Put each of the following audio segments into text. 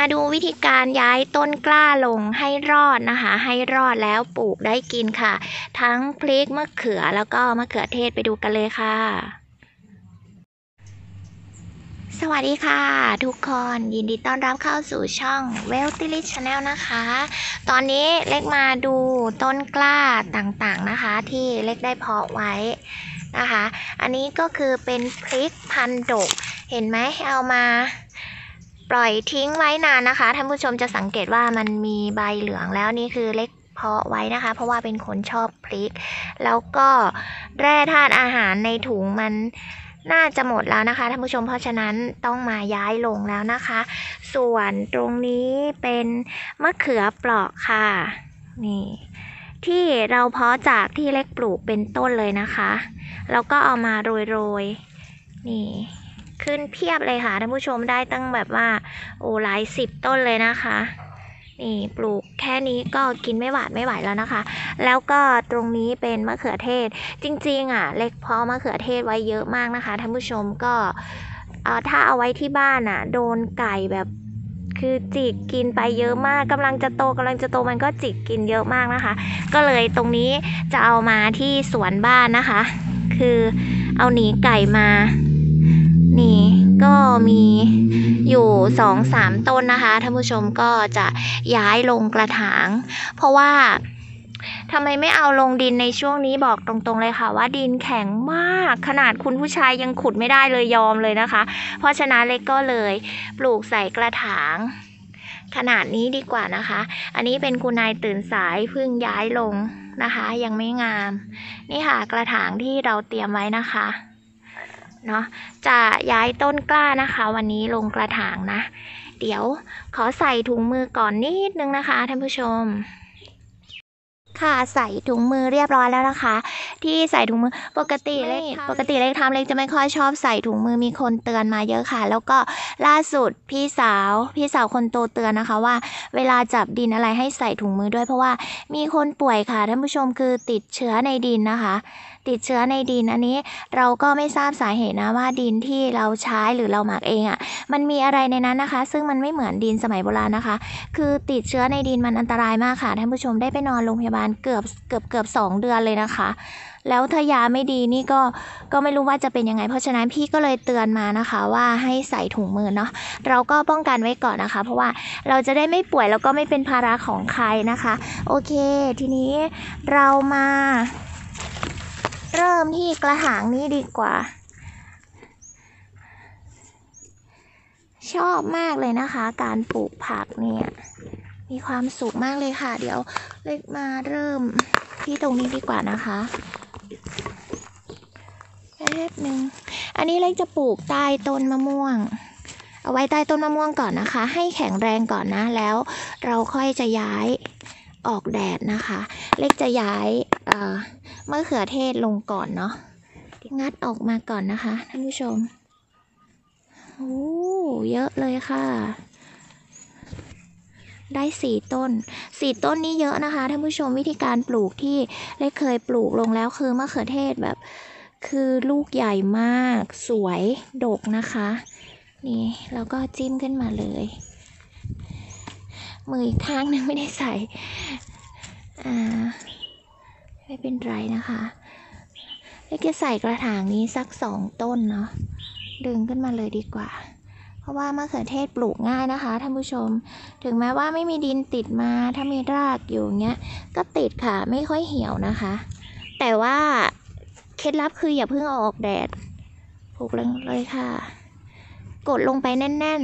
ดูวิธีการย้ายต้นกล้าลงให้รอดนะคะให้รอดแล้วปลูกได้กินค่ะทั้งพริกมะเขือแล้วก็มะเขือเทศไปดูกันเลยค่ะสวัสดีค่ะทุกคนยินดีต้อนรับเข้าสู่ช่อง Wealthy Rich Channel นะคะตอนนี้เล็กมาดูต้นกล้าต่างๆนะคะที่เล็กได้เพาะไว้นะคะอันนี้ก็คือเป็นพริกพันธุ์ดกเห็นไหมเอามาปล่อยทิ้งไว้นานนะคะท่านผู้ชมจะสังเกตว่ามันมีใบเหลืองแล้วนี่คือเล็กเพาะไว้นะคะเพราะว่าเป็นคนชอบพริกแล้วก็แร่ธาตุอาหารในถุงมันน่าจะหมดแล้วนะคะท่านผู้ชมเพราะฉะนั้นต้องมาย้ายลงแล้วนะคะส่วนตรงนี้เป็นมะเขือเปราะค่ะนี่ที่เราเพาะจากที่เล็กปลูกเป็นต้นเลยนะคะแล้วก็เอามาโรยนี่ขึ้นเพียบเลยค่ะท่านผู้ชมได้ตั้งแบบว่าโอ้หลาย10ต้นเลยนะคะนี่ปลูกแค่นี้ก็กินไม่หวาดไม่ไหวแล้วนะคะแล้วก็ตรงนี้เป็นมะเขือเทศจริงๆเล็กเพาะมะเขือเทศไว้เยอะมากนะคะท่านผู้ชมก็ถ้าเอาไว้ที่บ้านโดนไก่แบบคือจิกกินไปเยอะมากกำลังจะโตมันก็จิกกินเยอะมากนะคะก็เลยตรงนี้จะเอามาที่สวนบ้านนะคะคือเอาหนีไก่มานี่ก็มีอยู่2-3ต้นนะคะท่านผู้ชมก็จะย้ายลงกระถางเพราะว่าทำไมไม่เอาลงดินในช่วงนี้บอกตรงๆเลยค่ะว่าดินแข็งมากขนาดคุณผู้ชายยังขุดไม่ได้เลยยอมเลยนะคะเพราะฉะนั้นเล็กก็เลยปลูกใส่กระถางขนาดนี้ดีกว่านะคะอันนี้เป็นคุณนายตื่นสายเพิ่งย้ายลงนะคะยังไม่งามนี่ค่ะกระถางที่เราเตรียมไว้นะคะเนาะจะย้ายต้นกล้านะคะวันนี้ลงกระถางนะเดี๋ยวขอใส่ถุงมือก่อนนิดนึงนะคะท่านผู้ชมค่ะใส่ถุงมือเรียบร้อยแล้วนะคะที่ใส่ถุงมือปกติเล็กจะไม่ค่อยชอบใส่ถุงมือมีคนเตือนมาเยอะค่ะแล้วก็ล่าสุดพี่สาวคนโตเตือนนะคะว่าเวลาจับดินอะไรให้ใส่ถุงมือด้วยเพราะว่ามีคนป่วยค่ะท่านผู้ชมคือติดเชื้อในดินนะคะติดเชื้อในดินอันนี้เราก็ไม่ทราบสาเหตุนะว่าดินที่เราใช้หรือเราหมักเองมันมีอะไรในนั้นนะคะซึ่งมันไม่เหมือนดินสมัยโบราณนะคะคือติดเชื้อในดินมันอันตรายมากค่ะท่านผู้ชมได้ไปนอนโรงพยาบาลเกือบ2 เดือนเลยนะคะแล้วถ้ายาไม่ดีนี่ก็ไม่รู้ว่าจะเป็นยังไงเพราะฉะนั้นพี่ก็เลยเตือนมานะคะว่าให้ใส่ถุงมือเนาะเราก็ป้องกันไว้ก่อนนะคะเพราะว่าเราจะได้ไม่ป่วยแล้วก็ไม่เป็นภาระของใครนะคะโอเคทีนี้เรามาเริ่มที่กระถางนี้ดีกว่าชอบมากเลยนะคะการปลูกผักเนี่ยมีความสุขมากเลยค่ะเดี๋ยวเล็กมาเริ่มที่ตรงนี้ดีกว่านะคะแป๊บนึงอันนี้เล็กจะปลูกใต้ต้นมะม่วงเอาไว้ใต้ต้นมะม่วงก่อนนะคะให้แข็งแรงก่อนนะแล้วเราค่อยจะย้ายออกแดดนะคะเล็กจะย้ายมะเขือเทศลงก่อนเนาะงัดออกมาก่อนนะคะท่านผู้ชมโอ้เยอะเลยค่ะได้4 ต้นนี้เยอะนะคะท่านผู้ชมวิธีการปลูกที่เล็กเคยปลูกลงแล้วคือมะเขือเทศแบบคือลูกใหญ่มากสวยดกนะคะนี่แล้วก็จิ้มขึ้นมาเลยมืออีกข้างนึงไม่ได้ใส่ไม่เป็นไรนะคะเล็กจะใส่กระถางนี้สัก2 ต้นเนาะดึงขึ้นมาเลยดีกว่าเพราะว่ามะเขือเทศปลูกง่ายนะคะท่านผู้ชมถึงแม้ว่าไม่มีดินติดมาถ้ามีรากอยู่เงี้ยก็ติดค่ะไม่ค่อยเหี่ยวนะคะแต่ว่าเคล็ดลับคืออย่าเพิ่งเอาออกแดดปลูกเลยค่ะกดลงไปแน่น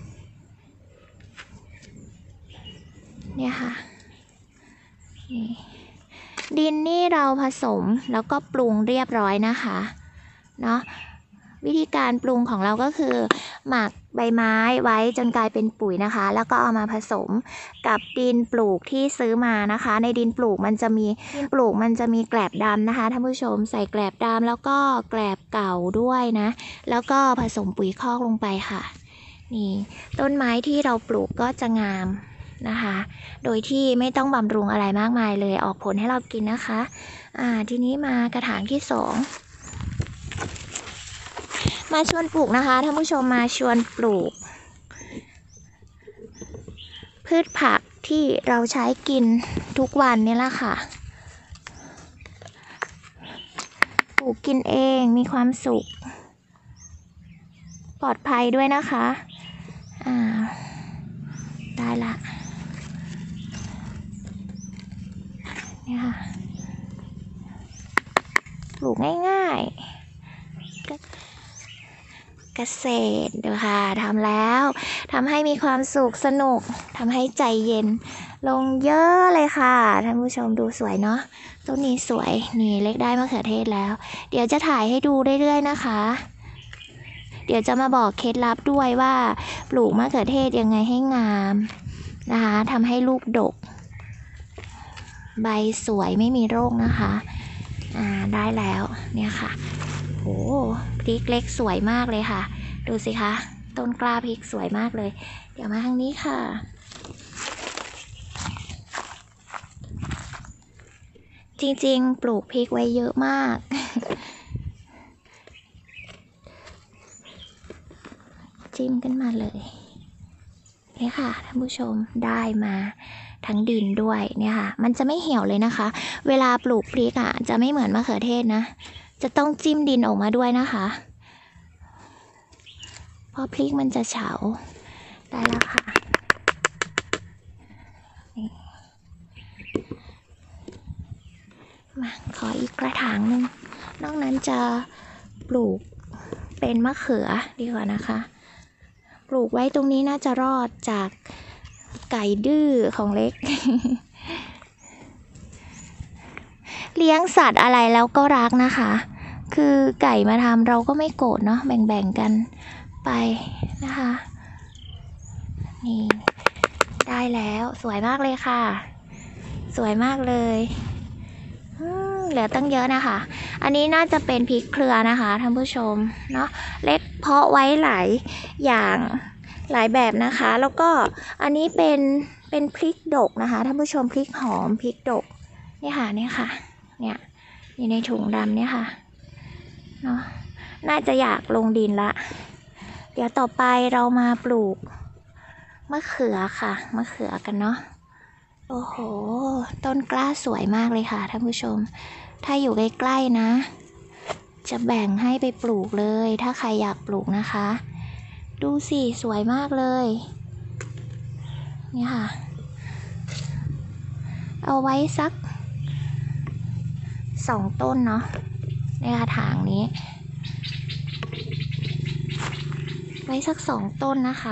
ๆเนี่ยค่ะนี่ดินนี่เราผสมแล้วก็ปรุงเรียบร้อยนะคะเนาะวิธีการปรุงของเราก็คือหมักใบไม้ไว้จนกลายเป็นปุ๋ยนะคะแล้วก็เอามาผสมกับดินปลูกที่ซื้อมานะคะในดินปลูกมันจะมีแกลบดำนะคะท่านผู้ชมใส่แกลบดำแล้วก็แกลบเก่าด้วยนะแล้วก็ผสมปุ๋ยคอกลงไปค่ะนี่ต้นไม้ที่เราปลูกก็จะงามนะคะโดยที่ไม่ต้องบำรุงอะไรมากมายเลยออกผลให้เรากินนะคะทีนี้มากระถางที่2มาชวนปลูกนะคะท่านผู้ชมมาชวนปลูกพืชผักที่เราใช้กินทุกวันนี่แหละค่ะปลูกกินเองมีความสุขปลอดภัยด้วยนะคะได้ละนี่ค่ะปลูกง่ายๆเกษตรดูค่ะทำแล้วทำให้มีความสุขสนุกทำให้ใจเย็นลงเยอะเลยค่ะท่านผู้ชมดูสวยเนาะต้นนี้สวยนี่เล็กได้มะเขือเทศแล้วเดี๋ยวจะถ่ายให้ดูเรื่อยๆนะคะเดี๋ยวจะมาบอกเคล็ดลับด้วยว่าปลูกมะเขือเทศยังไงให้งามนะคะทำให้ลูกดกใบสวยไม่มีโรคนะคะได้แล้วเนี่ยค่ะโอ้พริกเล็กสวยมากเลยค่ะดูสิคะต้นกล้าพริกสวยมากเลยเดี๋ยวมาทางนี้ค่ะจริงๆปลูกพริกไว้เยอะมากจิ้มกันมาเลยนี่ค่ะท่านผู้ชมได้มาทั้งดินด้วยเนี่ยค่ะมันจะไม่เหี่ยวเลยนะคะเวลาปลูกพริกจะไม่เหมือนมะเขือเทศนะจะต้องจิ้มดินออกมาด้วยนะคะเพราะพริกมันจะเฉาได้แล้วค่ะมาขออีกกระถางหนึ่งนอกนั้นจะปลูกเป็นมะเขือดีกว่านะคะปลูกไว้ตรงนี้น่าจะรอดจากไก่ดื้อของเล็ก เลี้ยงสัตว์อะไรแล้วก็รักนะคะคือไก่มาทำเราก็ไม่โกรธเนาะแบ่งๆกันไปนะคะนี่ได้แล้วสวยมากเลยค่ะสวยมากเลยเหลือตั้งเยอะนะคะอันนี้น่าจะเป็นพริกเครือนะคะท่านผู้ชมเนาะเล็กเพาะไว้หลายอย่างหลายแบบนะคะแล้วก็อันนี้เป็นพริกดกนะคะท่านผู้ชมพริกหอมพริกดกนี่ค่ะเนี่ยค่ะเนี่ยอยู่ในถุงดำเนี่ยค่ะเนาะน่าจะอยากลงดินละเดี๋ยวต่อไปเรามาปลูกมะเขือค่ะมะเขือกันเนาะโอ้โหต้นกล้าสวยมากเลยค่ะท่านผู้ชมถ้าอยู่ใกล้ๆนะจะแบ่งให้ไปปลูกเลยถ้าใครอยากปลูกนะคะดูสิสวยมากเลยนี่ค่ะเอาไว้สัก2 ต้นเนาะในกระถางนี้ไว้สัก2 ต้นนะคะ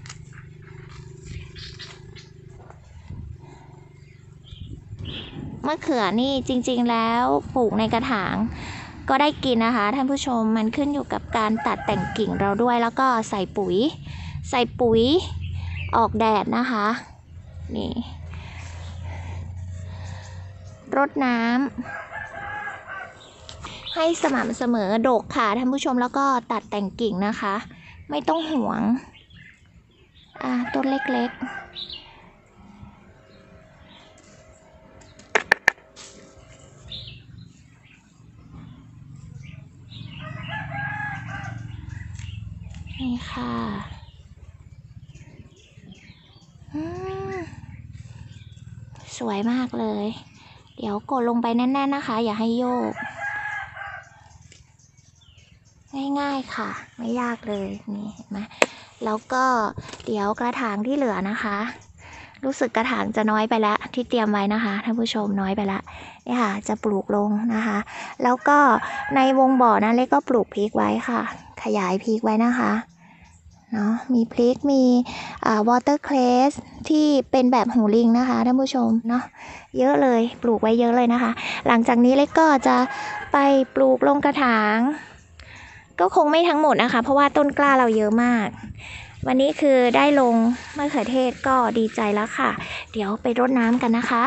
มะเขือนี่จริงๆแล้วปลูกในกระถางก็ได้กินนะคะท่านผู้ชมมันขึ้นอยู่กับการตัดแต่งกิ่งเราด้วยแล้วก็ใส่ปุ๋ยออกแดดนะคะนี่รดน้ำให้สม่ำเสมอดกค่ะท่านผู้ชมแล้วก็ตัดแต่งกิ่งนะคะไม่ต้องห่วงต้นเล็กๆนี่ค่ะสวยมากเลยเดี๋ยวกดลงไปแน่นๆนะคะอย่าให้โยกง่ายๆค่ะไม่ยากเลยนี่เห็นไหมแล้วก็เดี๋ยวกระถางที่เหลือนะคะรู้สึกกระถางจะน้อยไปแล้วที่เตรียมไว้นะคะท่านผู้ชมน้อยไปละนี่ค่ะจะปลูกลงนะคะแล้วก็ในวงบ่อนั้นเล็กก็ปลูกพริกไว้ค่ะขยายพริกไว้นะคะเนาะมีพริกมีวอเตอร์เครสที่เป็นแบบหูลิงนะคะท่านผู้ชมเนาะเยอะเลยปลูกไว้เยอะเลยนะคะหลังจากนี้เล็กก็จะไปปลูกลงกระถางก็คงไม่ทั้งหมดนะคะเพราะว่าต้นกล้าเราเยอะมากวันนี้คือได้ลงมะเขือเทศก็ดีใจแล้วค่ะเดี๋ยวไปรดน้ำกันนะคะ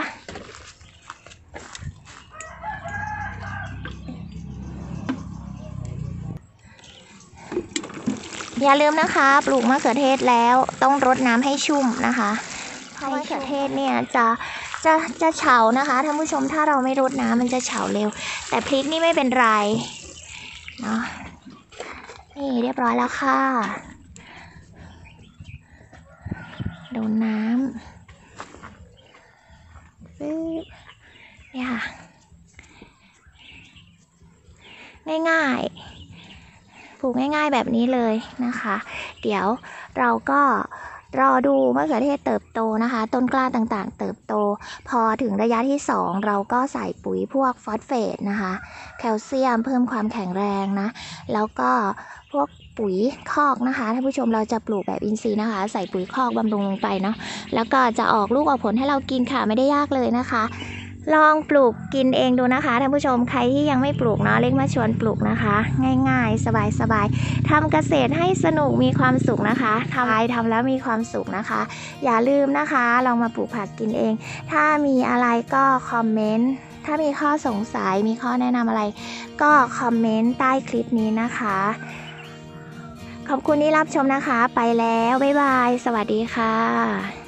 อย่าลืมนะคะปลูกมะเขือเทศแล้วต้องรดน้ำให้ชุ่มนะคะเพราะมะเขือเทศเนี่ยจะเฉานะคะท่านผู้ชมถ้าเราไม่รดน้ำมันจะเฉาเร็วแต่พริกนี่ไม่เป็นไรเนาะนี่เรียบร้อยแล้วค่ะโดนน้เนี่ยค่ะง่ายๆปลูกง่ายๆแบบนี้เลยนะคะ เดี๋ยวเราก็รอดูมะเขือเทศเติบโตนะคะ ต้นกล้าต่างๆเติบโตพอถึงระยะที่2เราก็ใส่ปุ๋ยพวกฟอสเฟตนะคะแคลเซียมเพิ่มความแข็งแรงนะแล้วก็พวกปุ๋ยคอกนะคะท่านผู้ชมเราจะปลูกแบบอินทรีย์นะคะใส่ปุ๋ยคอกบำรุงลงไปเนาะแล้วก็จะออกลูกออกผลให้เรากินค่ะไม่ได้ยากเลยนะคะลองปลูกกินเองดูนะคะท่านผู้ชมใครที่ยังไม่ปลูกเนาะเล็กมาชวนปลูกนะคะง่ายๆสบายๆทำเกษตรให้สนุกมีความสุขนะคะทำแล้วมีความสุขนะคะอย่าลืมนะคะลองมาปลูกผักกินเองถ้ามีอะไรก็คอมเมนต์ถ้ามีข้อสงสัยมีข้อแนะนำอะไรก็คอมเมนต์ใต้คลิปนี้นะคะขอบคุณที่รับชมนะคะไปแล้วบ๊ายบายสวัสดีค่ะ